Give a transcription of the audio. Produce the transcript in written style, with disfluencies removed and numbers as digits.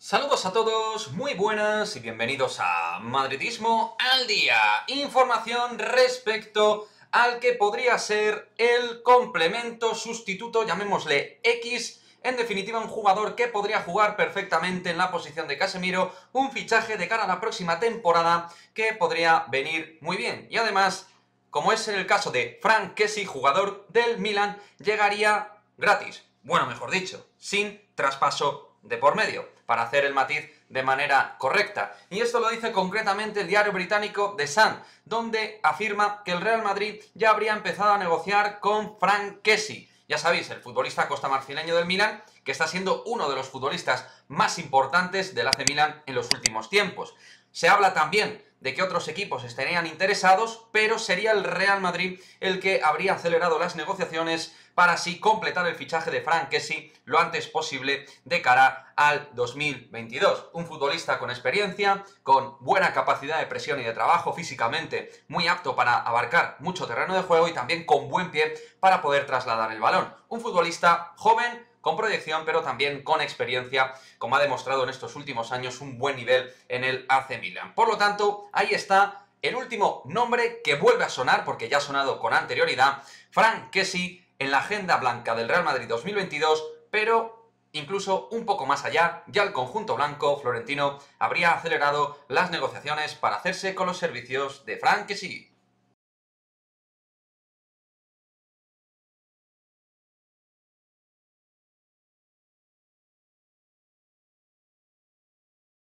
Saludos a todos, muy buenas y bienvenidos a Madridismo al Día. Información respecto al que podría ser el complemento sustituto, llamémosle X, en definitiva un jugador que podría jugar perfectamente en la posición de Casemiro, un fichaje de cara a la próxima temporada que podría venir muy bien. Y además, como es el caso de Franck Kessie, jugador del Milan, llegaría gratis. Bueno, mejor dicho, sin traspaso de por medio, para hacer el matiz de manera correcta. Y esto lo dice concretamente el diario británico The Sun, donde afirma que el Real Madrid ya habría empezado a negociar con Franck Kessie. Ya sabéis, el futbolista costamarfileño del Milan, que está siendo uno de los futbolistas más importantes del AC Milan en los últimos tiempos. Se habla también de que otros equipos estarían interesados, pero sería el Real Madrid el que habría acelerado las negociaciones para así completar el fichaje de Franck Kessie lo antes posible de cara al 2022. Un futbolista con experiencia, con buena capacidad de presión y de trabajo, físicamente muy apto para abarcar mucho terreno de juego y también con buen pie para poder trasladar el balón. Un futbolista joven, con proyección, pero también con experiencia, como ha demostrado en estos últimos años un buen nivel en el AC Milan. Por lo tanto, ahí está el último nombre que vuelve a sonar, porque ya ha sonado con anterioridad, Franck Kessie en la agenda blanca del Real Madrid 2022, pero incluso un poco más allá, ya el conjunto blanco florentino habría acelerado las negociaciones para hacerse con los servicios de Franck Kessie.